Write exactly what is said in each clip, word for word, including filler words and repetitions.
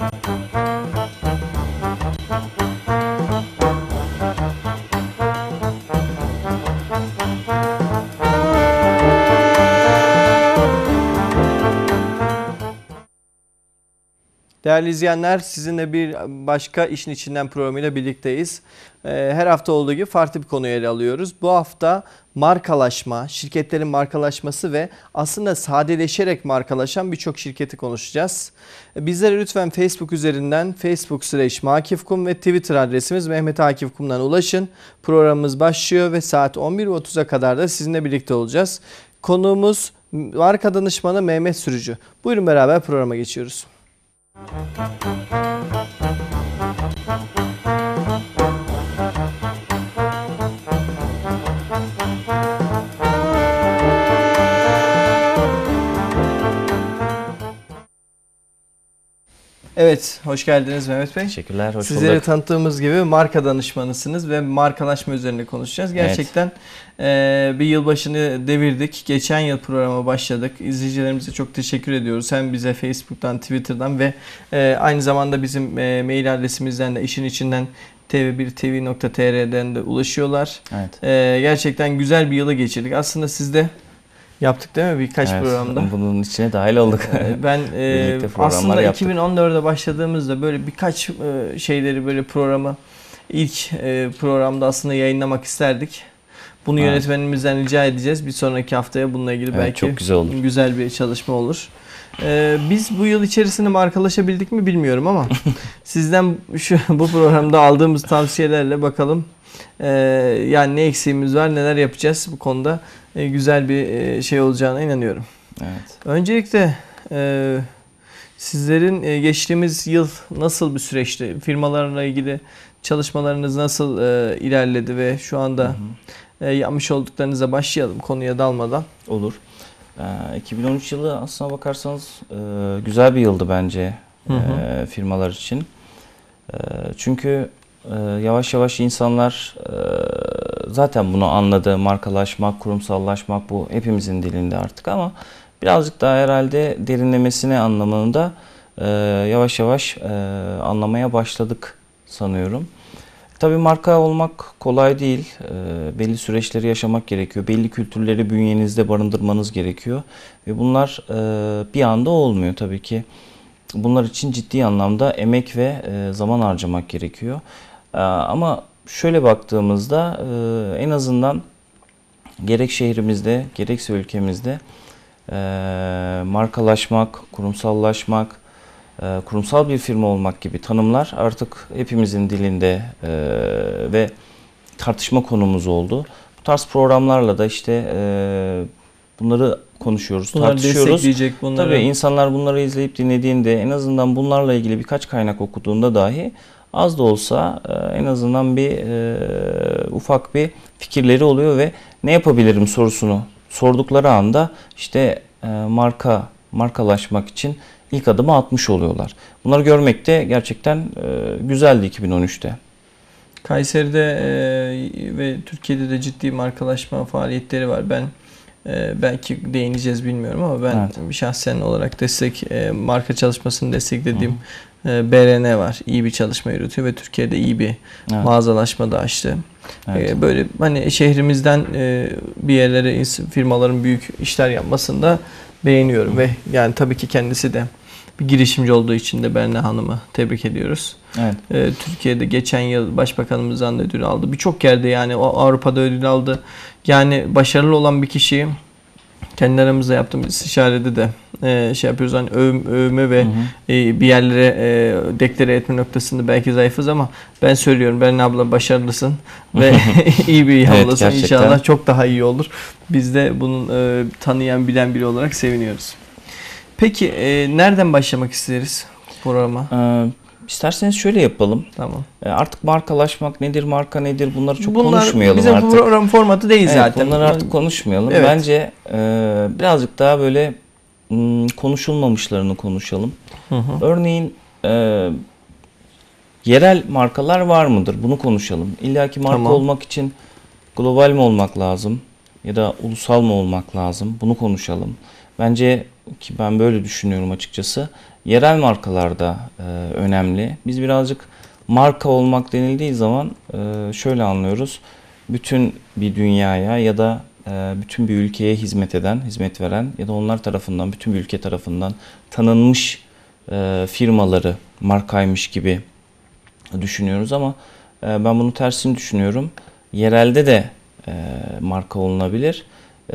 Değerli izleyenler, sizinle bir başka işin içinden programıyla birlikteyiz. Her hafta olduğu gibi farklı bir konuyu ele alıyoruz. Bu hafta markalaşma, şirketlerin markalaşması ve aslında sadeleşerek markalaşan birçok şirketi konuşacağız. Bizlere lütfen Facebook üzerinden Facebook slash makifkum ve Twitter adresimiz Mehmet Akif Kum'dan ulaşın. Programımız başlıyor ve saat on bir otuz'a kadar da sizinle birlikte olacağız. Konuğumuz marka danışmanı Mehmet Sürücü. Buyurun beraber programa geçiyoruz. Evet, hoş geldiniz Mehmet Bey. Teşekkürler, hoş bulduk. Sizleri tanıttığımız gibi marka danışmanısınız ve markalaşma üzerine konuşacağız. Gerçekten evet. e, bir yılbaşını devirdik. Geçen yıl programa başladık. İzleyicilerimize çok teşekkür ediyoruz. Hem bize Facebook'tan, Twitter'dan ve e, aynı zamanda bizim e, mail adresimizden de işin içinden t v bir t v nokta t r'den de ulaşıyorlar. Evet. E, gerçekten güzel bir yılı geçirdik. Aslında siz de yaptık değil mi birkaç evet, programda? Bunun içine dahil olduk. Ben e, aslında yaptık. iki bin on dört'e başladığımızda böyle birkaç e, şeyleri böyle programı ilk e, programda aslında yayınlamak isterdik. Bunu evet. yönetmenimizden rica edeceğiz. Bir sonraki haftaya bununla ilgili evet, belki çok güzel, olur. güzel bir çalışma olur. E, biz bu yıl içerisinde markalaşabildik mi bilmiyorum ama sizden şu bu programda aldığımız tavsiyelerle bakalım. Ee, yani ne eksiğimiz var, neler yapacağız bu konuda e, güzel bir e, şey olacağına inanıyorum. Evet. Öncelikle e, sizlerin e, geçtiğimiz yıl nasıl bir süreçti? Firmalarla ilgili çalışmalarınız nasıl e, ilerledi ve şu anda hı hı. E, yapmış olduklarınıza başlayalım konuya dalmadan. Olur. E, iki bin on üç yılı aslına bakarsanız e, güzel bir yıldı bence hı hı. E, firmalar için. E, çünkü yavaş yavaş insanlar zaten bunu anladı. Markalaşmak, kurumsallaşmak bu hepimizin dilinde artık ama birazcık daha herhalde derinlemesine anlamında yavaş yavaş anlamaya başladık sanıyorum. Tabii marka olmak kolay değil. Belli süreçleri yaşamak gerekiyor. Belli kültürleri bünyenizde barındırmanız gerekiyor. Ve bunlar bir anda olmuyor tabii ki. Bunlar için ciddi anlamda emek ve zaman harcamak gerekiyor. Ama şöyle baktığımızda en azından gerek şehrimizde gerekse ülkemizde markalaşmak, kurumsallaşmak, kurumsal bir firma olmak gibi tanımlar artık hepimizin dilinde ve tartışma konumuz oldu. Bu tarz programlarla da işte bunları konuşuyoruz, bunlar tartışıyoruz. Bunları. Tabii insanlar bunları izleyip dinlediğinde en azından bunlarla ilgili birkaç kaynak okuduğunda dahi az da olsa en azından bir e, ufak bir fikirleri oluyor ve ne yapabilirim sorusunu sordukları anda işte e, marka markalaşmak için ilk adımı atmış oluyorlar. Bunları görmek de gerçekten e, güzeldi iki bin on üç'te. Kayseri'de e, ve Türkiye'de de ciddi markalaşma faaliyetleri var. Ben e, belki değineceğiz bilmiyorum ama ben evet. şahsen olarak destek e, marka çalışmasını desteklediğim Hı. B R N var. İyi bir çalışma yürütüyor ve Türkiye'de iyi bir evet. mağazalaşma da açtı. Evet. Böyle hani şehrimizden bir yerlere firmaların büyük işler yapmasını da beğeniyorum. Hı. Ve yani tabii ki kendisi de bir girişimci olduğu için de Berna Hanım'ı tebrik ediyoruz. Evet. Türkiye'de geçen yıl Başbakanımızdan da ödül aldı. Birçok yerde yani Avrupa'da ödül aldı. Yani başarılı olan bir kişiyi kendi aramızda yaptığımız istişarede de e, şey yapıyoruz hani övüm, övümü ve hı hı. E, bir yerlere e, deklare etme noktasında belki zayıfız ama ben söylüyorum Berna abla başarılısın ve iyi bir yavrulasın evet, inşallah çok daha iyi olur. Biz de bunun e, tanıyan bilen biri olarak seviniyoruz. Peki e, nereden başlamak isteriz programa? Ee, İsterseniz şöyle yapalım. Tamam. Artık markalaşmak nedir, marka nedir bunları çok bunlar konuşmayalım bizim artık. Bizim program formatı değil evet, zaten. Bunları artık konuşmayalım. Evet. Bence e, birazcık daha böyle m, konuşulmamışlarını konuşalım. Hı hı. Örneğin e, yerel markalar var mıdır? Bunu konuşalım. İlla ki marka tamam. olmak için global mi olmak lazım? Ya da ulusal mı olmak lazım? Bunu konuşalım. Bence ki ben böyle düşünüyorum açıkçası. Yerel markalar da e, önemli. Biz birazcık marka olmak denildiği zaman e, şöyle anlıyoruz. Bütün bir dünyaya ya da e, bütün bir ülkeye hizmet eden, hizmet veren ya da onlar tarafından, bütün bir ülke tarafından tanınmış e, firmaları markaymış gibi düşünüyoruz ama e, ben bunun tersini düşünüyorum. Yerelde de e, marka olunabilir. E,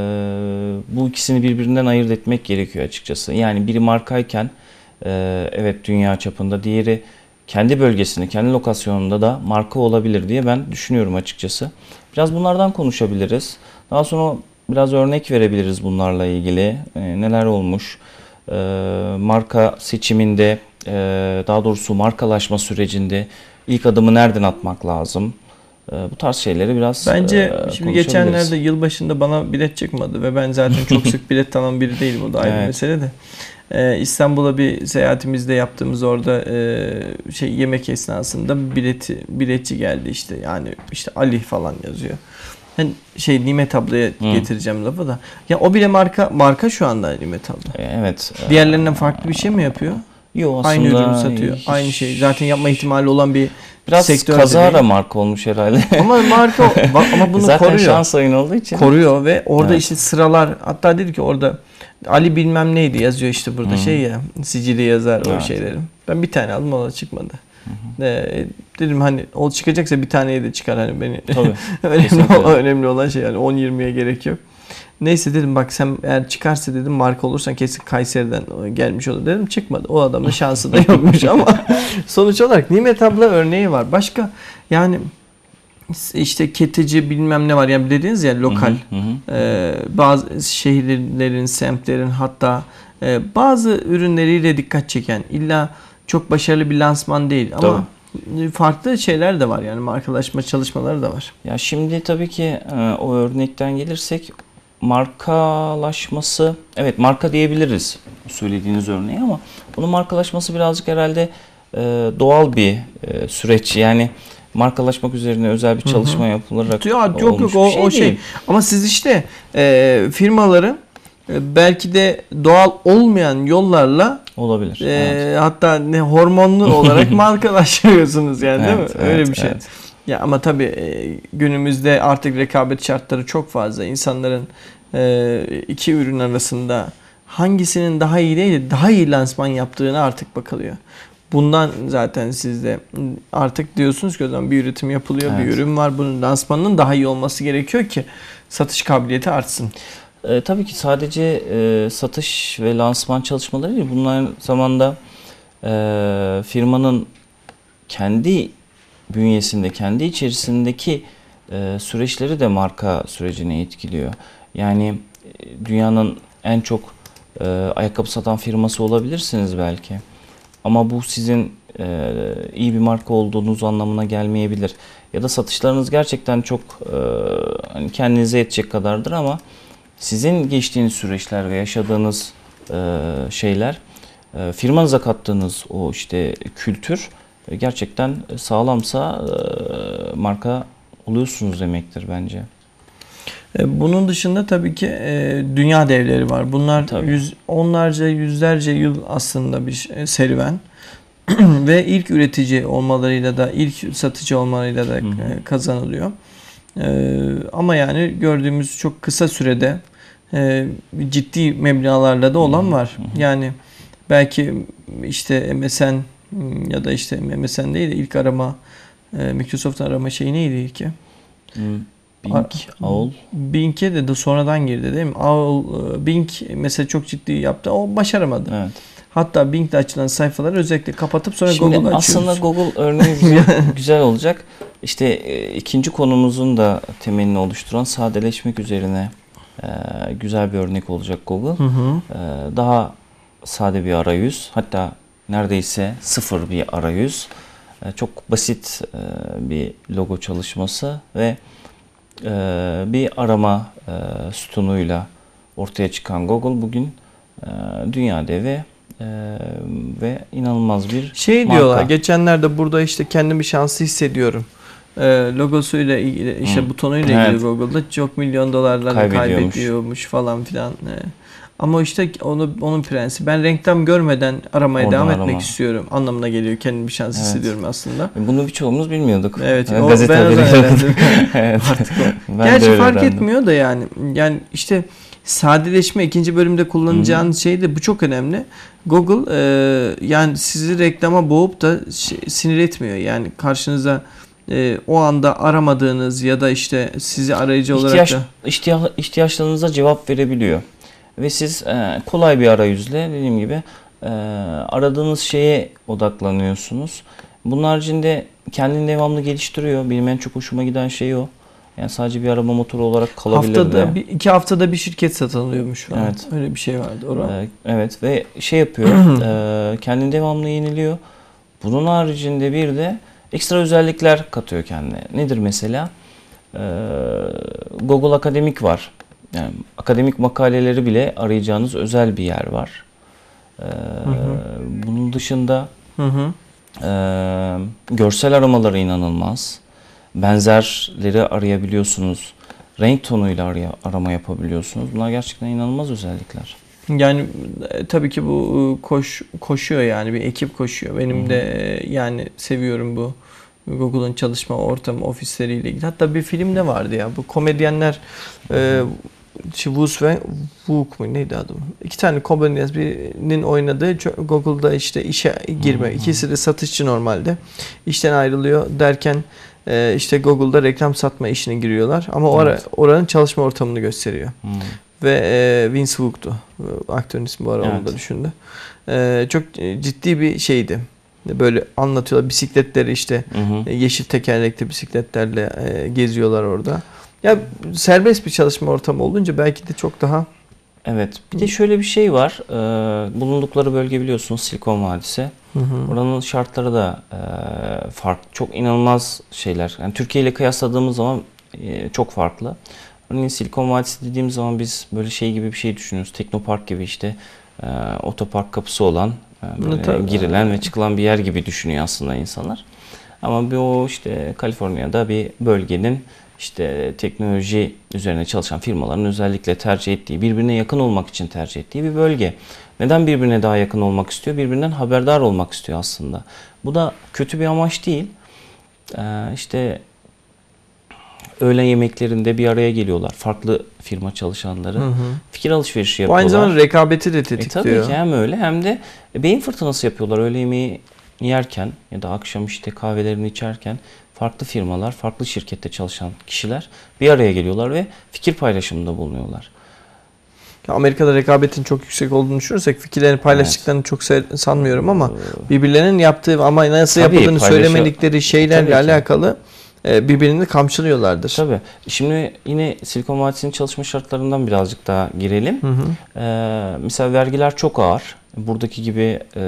bu ikisini birbirinden ayırt etmek gerekiyor açıkçası. Yani biri markayken e, evet dünya çapında, diğeri kendi bölgesinde, kendi lokasyonunda da marka olabilir diye ben düşünüyorum açıkçası. Biraz bunlardan konuşabiliriz. Daha sonra biraz örnek verebiliriz bunlarla ilgili. E, neler olmuş? E, marka seçiminde, e, daha doğrusu markalaşma sürecinde ilk adımı nereden atmak lazım? E, bu tarz şeyleri biraz Bence e, şimdi geçenlerde yılbaşında bana bilet çıkmadı ve ben zaten çok sık bilet alan biri değilim, o da ayrı Evet. mesele de. Ee, İstanbul'a bir seyahatimizde yaptığımız orada e, şey yemek esnasında bileti biletçi geldi işte, yani işte Ali falan yazıyor. Hani şey Nimet ablaya Hı. getireceğim lafı da. Ya o bile marka marka şu anda Nimet abla. E, evet. Diğerlerinden farklı bir şey mi yapıyor? Yo, aslında Aynı ürünü satıyor. hiç- Aynı şey. Zaten yapma ihtimali olan bir Biraz sektör kazara değil. marka olmuş herhalde. Ama marka ama bunu Zaten koruyor. şans oyunu olduğu için. Koruyor ve orada Evet. işte sıralar, hatta dedi ki orada Ali bilmem neydi yazıyor işte burada. Hı-hı. Şey ya, sicili yazar o Evet. şeylerin. Ben bir tane aldım, o da çıkmadı. Ee, dedim hani o çıkacaksa bir taneye de çıkar hani beni. Tabii. önemli, olan, önemli olan şey yani on yirmiye gerek yok. Neyse dedim, bak sen eğer çıkarsa dedim marka olursan kesin Kayseri'den gelmiş olur dedim, çıkmadı. O adamın şansı da yokmuş ama sonuç olarak Nimet abla örneği var. Başka yani işte Keteci bilmem ne var yani, dediniz ya lokal. Hı hı hı. Ee, bazı şehirlerin, semtlerin, hatta e, bazı ürünleriyle dikkat çeken, illa çok başarılı bir lansman değil ama tabii farklı şeyler de var yani, markalaşma çalışmaları da var. Ya şimdi tabii ki e, o örnekten gelirsek markalaşması, evet marka diyebiliriz söylediğiniz örneği ama bunun markalaşması birazcık herhalde e, doğal bir e, süreç. Yani markalaşmak üzerine özel bir çalışma yapılarak ya, yok yok olmuş o bir şey o şey. değil. Ama siz işte e, firmaları e, belki de doğal olmayan yollarla Olabilir. e, Evet. hatta ne hormonlu olarak markalaşıyorsunuz yani, değil Evet, mi? Öyle evet, bir şey. evet. Ya ama tabii e, günümüzde artık rekabet şartları çok fazla. İnsanların e, iki ürün arasında hangisinin daha iyi değil, daha iyi lansman yaptığını artık bakılıyor. Bundan zaten siz de artık diyorsunuz ki o zaman bir üretim yapılıyor, Evet. bir ürün var. Bunun lansmanının daha iyi olması gerekiyor ki satış kabiliyeti artsın. E, tabii ki sadece e, satış ve lansman çalışmaları değil, bunun aynı zamanda e, firmanın kendi bünyesinde, kendi içerisindeki e, süreçleri de marka sürecini etkiliyor. Yani e, dünyanın en çok e, ayakkabı satan firması olabilirsiniz belki. Ama bu sizin e, iyi bir marka olduğunuz anlamına gelmeyebilir. Ya da satışlarınız gerçekten çok e, hani kendinize yetecek kadardır ama sizin geçtiğiniz süreçler ve yaşadığınız e, şeyler, e, firmanıza kattığınız o işte kültür e, gerçekten sağlamsa e, marka oluyorsunuz demektir bence. Bunun dışında tabii ki e, dünya devleri var. Bunlar Tabii. yüz, onlarca, yüzlerce yıl aslında bir serüven. Ve ilk üretici olmalarıyla da, ilk satıcı olmalarıyla da Hı hı. kazanılıyor. E, ama yani gördüğümüz çok kısa sürede e, ciddi meblağlarla da olan var. Hı hı. Yani belki işte M S N ya da işte M S N değil de ilk arama, e, Microsoft'un arama şeyi neydi ilki? Bing, Owl. Bing'e de, de sonradan girdi değil mi? Owl, Bing mesela çok ciddi yaptı. O başaramadı. Evet. Hatta Bing'de açılan sayfaları özellikle kapatıp sonra Şimdi Google'ı aslında açıyoruz. Google örneği güzel, güzel olacak. İşte e, ikinci konumuzun da temelini oluşturan sadeleşmek üzerine e, güzel bir örnek olacak Google. Hı hı. E, daha sade bir arayüz, hatta neredeyse sıfır bir arayüz. E, çok basit e, bir logo çalışması ve e, bir arama e, sütunuyla ortaya çıkan Google bugün e, dünya devi. Ee, ve inanılmaz bir Şey marka. diyorlar geçenlerde burada, işte kendimi şanslı hissediyorum. Ee, logosuyla ilgili, işte Hı. butonuyla ilgili Evet. Google'da çok milyon dolarlarla Kaybediyormuş. kaybediyormuş falan filan. Ee, Ama işte onu, onun prensi. Ben reklam görmeden aramaya Oradan devam arama. etmek istiyorum anlamına geliyor. Kendimi şans Evet. hissediyorum aslında. Bunu birçoğumuz bilmiyorduk. Evet. Yani O, gazete ben o haberi zaman gördük. öğrendim. Evet. Artık o. Ben de Gerçi öyle fark öğrendim. etmiyor da yani. Yani işte sadeleşme ikinci bölümde kullanacağınız şey de bu çok önemli. Google e, yani sizi reklama boğup da şey, sinir etmiyor. Yani karşınıza e, o anda aramadığınız ya da işte sizi arayıcı olarak İhtiyaç, da ihtiya- ihtiyaçlarınıza cevap verebiliyor. Ve siz e, kolay bir arayüzle dediğim gibi e, aradığınız şeye odaklanıyorsunuz. Bunun haricinde kendini devamlı geliştiriyor. Benim en çok hoşuma giden şey o. Yani sadece bir arama motoru olarak kalabilir haftada de. bir, iki haftada bir şirket satın alıyormuş falan. Evet. Öyle bir şey vardı. Orada. E, evet ve şey yapıyor. e, kendini devamlı yeniliyor. Bunun haricinde bir de ekstra özellikler katıyor kendine. Nedir mesela? E, Google Akademik var. Yani akademik makaleleri bile arayacağınız özel bir yer var. Ee, hı. Bunun dışında Hı hı. e, görsel aramaları inanılmaz. Benzerleri arayabiliyorsunuz. Renk tonuyla araya, arama yapabiliyorsunuz. Bunlar gerçekten inanılmaz özellikler. Yani e, tabii ki bu e, koş koşuyor yani bir ekip koşuyor. Benim Hı hı. de e, yani seviyorum bu Google'ın çalışma ortamı, ofisleriyle ilgili. Hatta bir film de vardı ya. Bu komedyenler e, Wus ve Wook mu neydi adı? İki tane komedyen birinin oynadığı ço- Google'da işte işe girme. Hı hı. İkisi de satışçı normalde. İşten ayrılıyor derken e, işte Google'da reklam satma işine giriyorlar. Ama o ara, Evet. oranın çalışma ortamını gösteriyor. Hmm. Ve e, Vince Wook'tu. Aktörün ismi bu ara Evet. onu da düşündü. E, çok ciddi bir şeydi. Böyle anlatıyorlar. Bisikletleri işte Hı hı. e, yeşil tekerlekli bisikletlerle e, geziyorlar orada. Ya serbest bir çalışma ortamı olunca belki de çok daha Evet. Bir de şöyle bir şey var. Ee, bulundukları bölge biliyorsunuz Silikon Vadisi. hı hı. Oranın şartları da e, farklı. Çok inanılmaz şeyler. Yani Türkiye ile kıyasladığımız zaman e, çok farklı. Örneğin Silikon Vadisi dediğimiz zaman biz böyle şey gibi bir şey düşünüyoruz. Teknopark gibi işte e, otopark kapısı olan e, böyle Tabii. girilen ve çıkılan bir yer gibi düşünüyor aslında insanlar. Ama bir o işte Kaliforniya'da bir bölgenin işte teknoloji üzerine çalışan firmaların özellikle tercih ettiği, birbirine yakın olmak için tercih ettiği bir bölge. Neden birbirine daha yakın olmak istiyor? Birbirinden haberdar olmak istiyor aslında. Bu da kötü bir amaç değil. Ee, işte öğlen yemeklerinde bir araya geliyorlar. Farklı firma çalışanları. Hı hı. Fikir alışverişi Bu yapıyorlar. aynı zamanda rekabeti de E, tetikliyor. tabii ki hem öyle hem de beyin fırtınası yapıyorlar. Öğle yemeği yerken ya da akşam işte kahvelerini içerken farklı firmalar, farklı şirkette çalışan kişiler bir araya geliyorlar ve fikir paylaşımında bulunuyorlar. Ya Amerika'da rekabetin çok yüksek olduğunu düşünürsek fikirlerini paylaştıklarını çok se- sanmıyorum ama Ee, birbirlerinin yaptığı ama nasıl Tabii, yapıldığını paylaşı- söylemedikleri şeylerle Tabii ki. alakalı e, birbirini kamçılıyorlardır. Tabii. Şimdi yine Silikon Vadisi'nin çalışma şartlarından birazcık daha girelim. Hı hı. Ee, mesela vergiler çok ağır. Buradaki gibi e,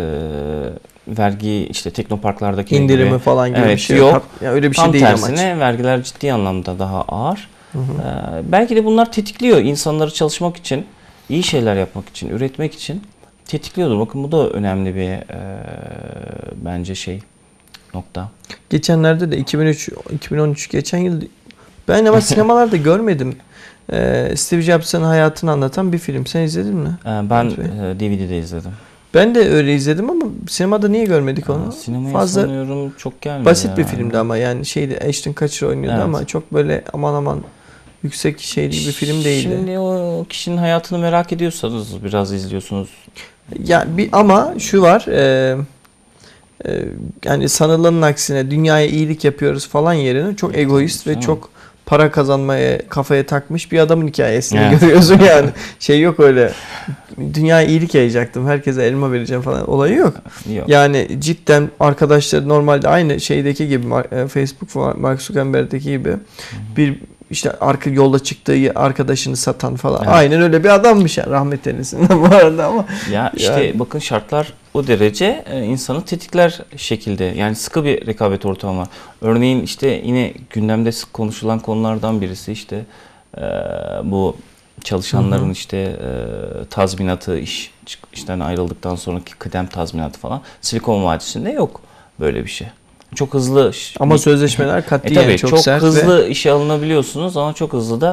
vergi işte teknoparklardaki İndirimi gibi falan gibi evet, bir şey yok. yok. Ya öyle bir şey tam değil tersine amaç. vergiler ciddi anlamda daha ağır. Hı hı. Ee, belki de bunlar tetikliyor insanları çalışmak için, iyi şeyler yapmak için, üretmek için tetikliyordur. Bakın bu da önemli bir e, bence şey nokta. Geçenlerde de iki bin üç iki bin on üç geçen yıl ben ama sinemalarda görmedim. Ee, Steve Jobs'ın hayatını anlatan bir film. Sen izledin mi? Ee, ben Evet. e, D V D'de izledim. Ben de öyle izledim ama sinemada niye görmedik onu? Aa, sinemaya Fazla sanıyorum çok gelmedi. basit bir yani. filmdi ama yani şeydi Ashton Kutcher oynuyordu Evet. ama çok böyle aman aman yüksek şeyli bir film değildi. Şimdi o kişinin hayatını merak ediyorsanız biraz izliyorsunuz. Ya bir ama şu var e, e, yani sanılanın aksine dünyaya iyilik yapıyoruz falan yerine çok egoist ve Tamam. çok para kazanmaya kafaya takmış bir adamın hikayesini Evet. görüyorsun yani. Şey yok öyle dünyaya iyilik yayacaktım herkese elma vereceğim falan olayı yok. Yok. Yani cidden arkadaşlar normalde aynı şeydeki gibi Mar- Facebook Mark Zuckerberg'deki gibi bir işte arka yolda çıktığı arkadaşını satan falan. Evet. Aynen öyle bir adammış ya rahmet eylesin bu arada ama. Ya işte Yani. bakın şartlar o derece e, insanı tetikler şekilde. Yani sıkı bir rekabet ortamı var. Örneğin işte yine gündemde sık konuşulan konulardan birisi işte e, bu çalışanların Hı hı. işte e, tazminatı, iş işten ayrıldıktan sonraki kıdem tazminatı falan. Silikon Vadisi'nde yok böyle bir şey. Çok hızlı Ama bir- sözleşmeler E katiyen tabii çok, çok sert hızlı ve işe alınabiliyorsunuz ama çok hızlı da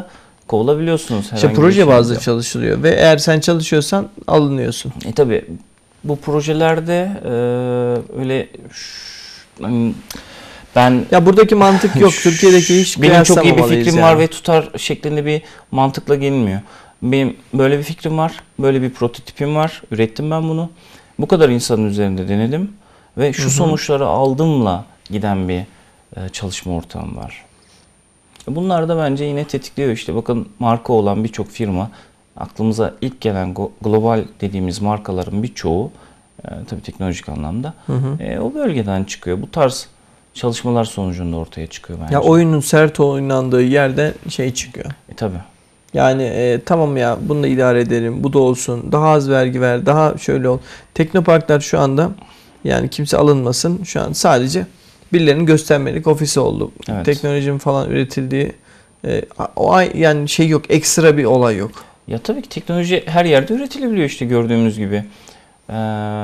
kovulabiliyorsunuz. İşte proje bazlı çalışılıyor ve eğer sen çalışıyorsan alınıyorsun. E tabii bu projelerde e, öyle hani ben ya buradaki mantık yok. Türkiye'deki hiç benim çok iyi bir fikrim yani. var ve tutar şeklinde bir mantıkla gelinmiyor. Benim böyle bir fikrim var, böyle bir prototipim var, ürettim ben bunu. Bu kadar insanın üzerinde denedim ve şu Hı-hı. sonuçları aldımla giden bir e, çalışma ortamı var. Bunlar da bence yine tetikliyor işte. Bakın marka olan birçok firma, aklımıza ilk gelen global dediğimiz markaların birçoğu e, tabii teknolojik anlamda hı hı. E, o bölgeden çıkıyor. Bu tarz çalışmalar sonucunda ortaya çıkıyor bence. Ya oyunun sert oynandığı yerden şey çıkıyor. E tabii. Yani e, tamam ya bunu da idare edelim, bu da olsun, daha az vergi ver, daha şöyle ol. Teknoparklar şu anda yani kimse alınmasın şu an sadece birilerinin göstermelik ofisi oldu. Evet. Teknolojinin falan üretildiği e, o ay yani şey yok, ekstra bir olay yok. Ya tabii ki teknoloji her yerde üretilebiliyor işte gördüğümüz gibi. Ee,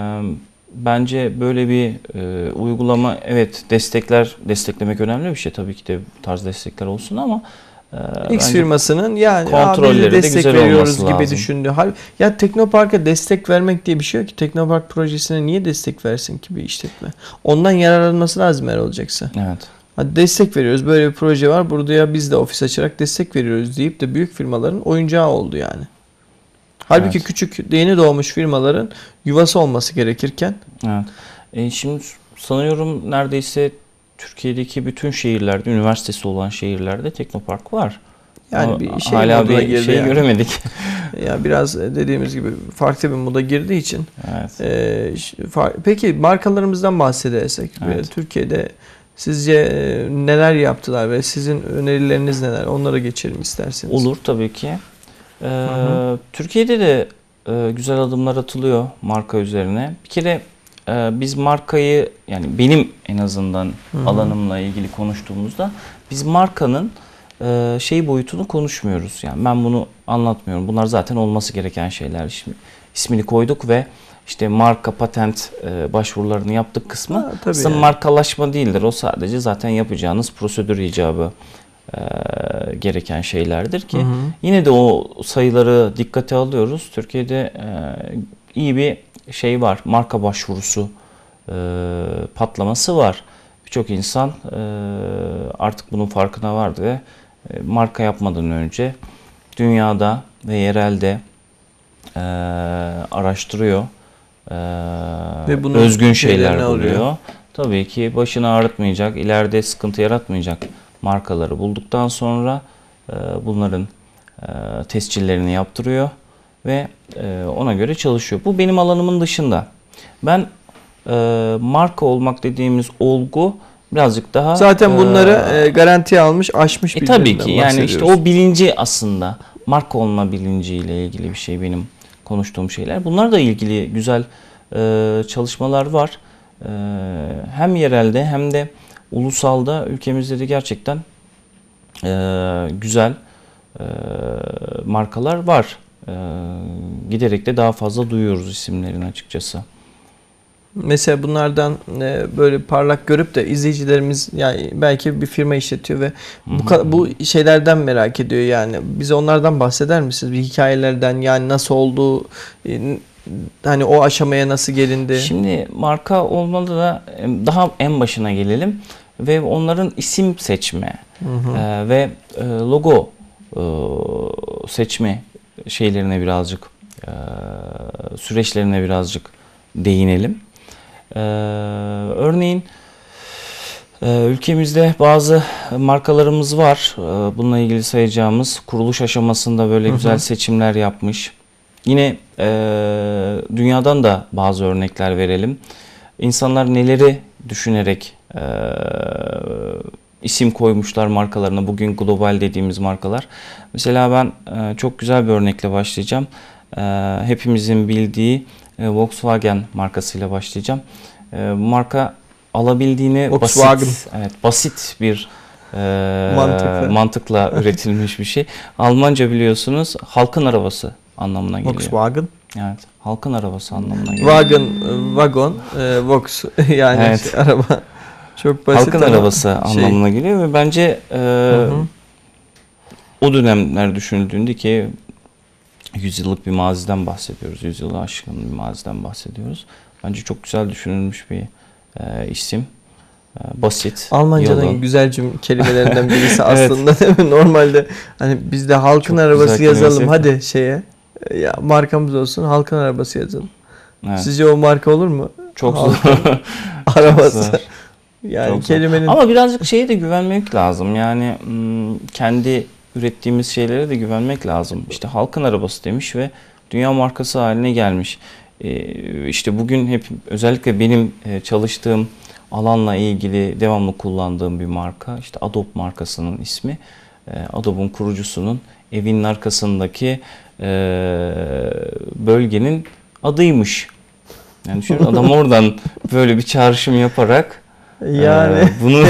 bence böyle bir e, uygulama evet destekler desteklemek önemli bir şey tabii ki de bu tarz destekler olsun ama e, X firmasının yani kontrolleri de destek güzel veriyoruz gibi lazım. düşündü. Ya Teknopark'a destek vermek diye bir şey yok ki. Teknopark projesine niye destek versin ki bir işletme? Ondan yararlanması lazım eğer olacaksa. Evet. Hadi destek veriyoruz. Böyle bir proje var. Burada ya biz de ofis açarak destek veriyoruz deyip de büyük firmaların oyuncağı oldu yani. Halbuki evet. küçük yeni doğmuş firmaların yuvası olması gerekirken. Evet. E şimdi sanıyorum neredeyse Türkiye'deki bütün şehirlerde, üniversitesi olan şehirlerde Teknopark var. Yani Ama bir şey hala bir şey yani. göremedik. Ya biraz dediğimiz gibi farklı bir moda girdiği için. Evet. E, peki markalarımızdan bahsedersek, evet. Türkiye'de sizce neler yaptılar ve sizin önerileriniz neler? Onlara geçelim isterseniz. Olur tabii ki. Ee, hı hı. Türkiye'de de e, güzel adımlar atılıyor marka üzerine. Bir kere e, biz markayı yani benim en azından hı hı. alanımla ilgili konuştuğumuzda biz markanın e, şey boyutunu konuşmuyoruz. Yani ben bunu anlatmıyorum. Bunlar zaten olması gereken şeyler. Şimdi ismini koyduk ve işte marka patent e, başvurularını yaptık kısmı ha, aslında yani. markalaşma değildir. O sadece zaten yapacağınız prosedür icabı e, gereken şeylerdir ki hı hı. yine de o sayıları dikkate alıyoruz. Türkiye'de e, iyi bir şey var. Marka başvurusu e, patlaması var. Birçok insan e, artık bunun farkına vardı ve e, marka yapmadan önce dünyada ve yerelde e, araştırıyor. Ee, ve bunun özgün şeyler buluyor. Tabii ki başını ağrıtmayacak, ileride sıkıntı yaratmayacak markaları bulduktan sonra e, bunların e, tescillerini yaptırıyor ve e, ona göre çalışıyor. Bu benim alanımın dışında. Ben e, marka olmak dediğimiz olgu birazcık daha zaten bunları e, garantiye almış, aşmış e, tabii ki yani işte o bilinci aslında marka olma bilinciyle ilgili bir şey benim konuştuğum şeyler. Bunlarla ilgili güzel e, çalışmalar var. E, hem yerelde hem de ulusalda ülkemizde de gerçekten e, güzel e, markalar var. E, giderek de daha fazla duyuyoruz isimlerini açıkçası. Mesela bunlardan e, böyle parlak görüp de izleyicilerimiz yani belki bir firma işletiyor ve bu, bu şeylerden merak ediyor yani. Bize onlardan bahseder misiniz? Bir hikayelerden yani nasıl oldu, e, hani o aşamaya nasıl gelindi? Şimdi marka olmalı da daha en başına gelelim ve onların isim seçme hı hı. E, ve e, logo e, seçme şeylerine birazcık e, süreçlerine birazcık değinelim. Ee, örneğin e, ülkemizde bazı markalarımız var. Ee, bununla ilgili sayacağımız kuruluş aşamasında böyle hı hı. güzel seçimler yapmış. Yine e, dünyadan da bazı örnekler verelim. İnsanlar neleri düşünerek e, isim koymuşlar markalarına. Bugün global dediğimiz markalar. Mesela ben e, çok güzel bir örnekle başlayacağım. E, hepimizin bildiği Volkswagen markasıyla başlayacağım. E, marka alabildiğini Volkswagen. basit, evet, basit bir e, mantıkla, mantıkla üretilmiş bir şey. Almanca biliyorsunuz halkın arabası anlamına geliyor. Volkswagen. Evet, halkın arabası anlamına geliyor. Wagen, wagon, e, Vox yani evet. şey, araba. Çok basit. Halkın arabası şey. anlamına geliyor ve bence e, hı hı. o dönemler düşünüldüğünde ki yüz yıllık bir maziden bahsediyoruz. yüz yılı aşkın bir maziden bahsediyoruz. Bence çok güzel düşünülmüş bir e, isim. E, basit. Almanca'nın yolun. güzel cümle kelimelerinden birisi Evet. aslında, değil mi? Normalde hani biz de halkın Çok arabası güzel yazalım kelimesi. hadi şeye. Ya markamız olsun, halkın arabası yazalım. Evet. Sizce o marka olur mu? Çok Halkın zor. arabası. Çok zor. Yani Çok zor. kelimenin Ama birazcık şeye de güvenmek lazım. Yani hmm, kendi ürettiğimiz şeylere de güvenmek lazım. İşte halkın arabası demiş ve dünya markası haline gelmiş. Ee, işte bugün hep özellikle benim e, çalıştığım alanla ilgili devamlı kullandığım bir marka. İşte Adobe markasının ismi. Ee, Adobe'un kurucusunun evinin arkasındaki e, bölgenin adıymış. Yani düşünün, adam oradan böyle bir çağrışım yaparak yani Ee, bunu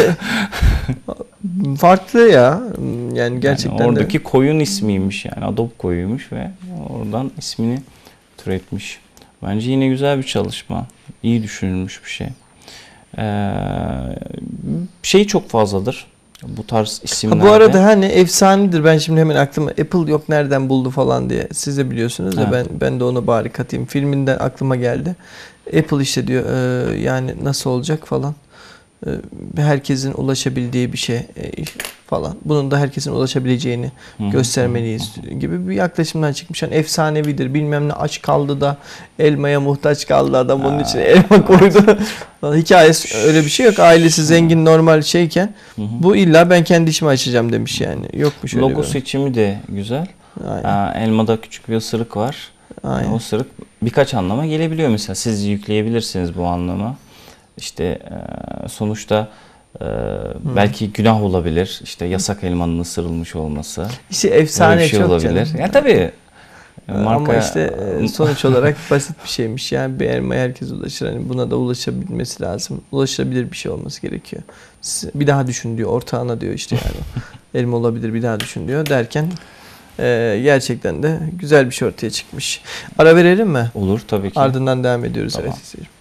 farklı ya. Yani gerçekten yani oradaki de. koyun ismiymiş, yani Adobe koyuymuş ve oradan ismini türetmiş. Bence yine güzel bir çalışma. İyi düşünülmüş bir şey. Ee, şey çok fazladır bu tarz isimlerde. Ha, bu arada hani efsanedir. Ben şimdi hemen aklıma Apple yok nereden buldu falan diye. Siz de biliyorsunuz da Evet. ben ben de ona bari katayım. Filminden aklıma geldi. Apple işte diyor e, yani nasıl olacak falan. E, herkesin ulaşabildiği bir şey e, falan. Bunun da herkesin ulaşabileceğini Hı hı, göstermeliyiz gibi bir yaklaşımdan çıkmış. Yani efsanevidir. Bilmem ne aç kaldı da elmaya muhtaç kaldı adam onun için elma koydu. Hikayesi öyle bir şey yok. Ailesi zengin normal şeyken hı hı. bu illa ben kendi işimi açacağım demiş yani. Yokmuş öyle Logo bir. seçimi de güzel. Aynen. Aa, elmada küçük bir ısırık var. Aynen. O ısırık birkaç anlama gelebiliyor mesela. Siz yükleyebilirsiniz bu anlamı. İşte e, sonuçta e, belki günah olabilir. İşte yasak elmanın ısırılmış olması. İşte Böyle efsane bir şey çok olabilir. canım. Ya tabii. Marka, Ama işte e, sonuç olarak basit bir şeymiş. Yani bir elmaya herkes ulaşır. Hani buna da ulaşabilmesi lazım. Ulaşılabilir bir şey olması gerekiyor. Siz bir daha düşün diyor. Ortağına diyor işte yani. Elma olabilir bir daha düşün diyor. Derken e, gerçekten de güzel bir şey ortaya çıkmış. Ara verelim mi? olur tabii ki. Ardından devam ediyoruz. Tamam. Evet.